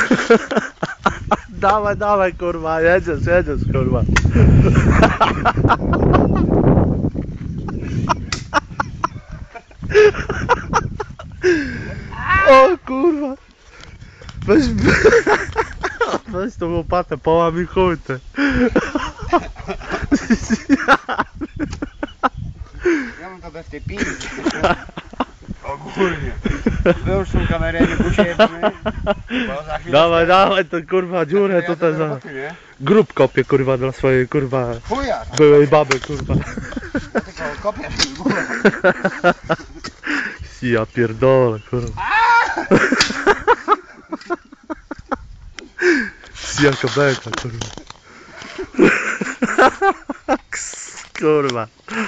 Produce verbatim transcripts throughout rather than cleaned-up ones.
Dawaj, dawaj, kurwa, jedziesz, jedziesz, kurwa. O kurwa. Weź, weź tą łopatę, połamij chuj ty. Ja mam to bez tej pizzy. Ogólnie. Wyłóż tą kamerę, nie posiedzmy. Dawaj, dawaj, to kurwa dziurę ja tutaj to za... roboty, nie? Grób kopię, kurwa, dla swojej, kurwa, Chuja! byłej baby, kurwa. Ja tylko kopię, żeby było. Ja pierdolę, kurwa. Jaka beka, kurwa. Ks, kurwa.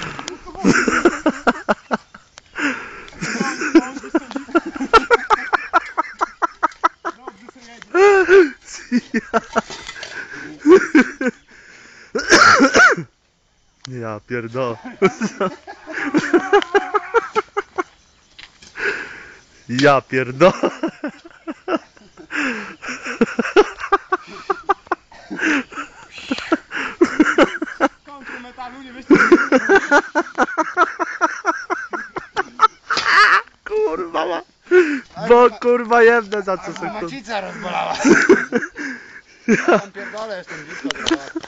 Ja pierdolę. Ja pierdolę. Końcu metalu nie wyszło. Kurwa ma. Bo kurwa jebnę za co sekundę. Macica rozbolała. Ja tam pierdolę, jestem blisko.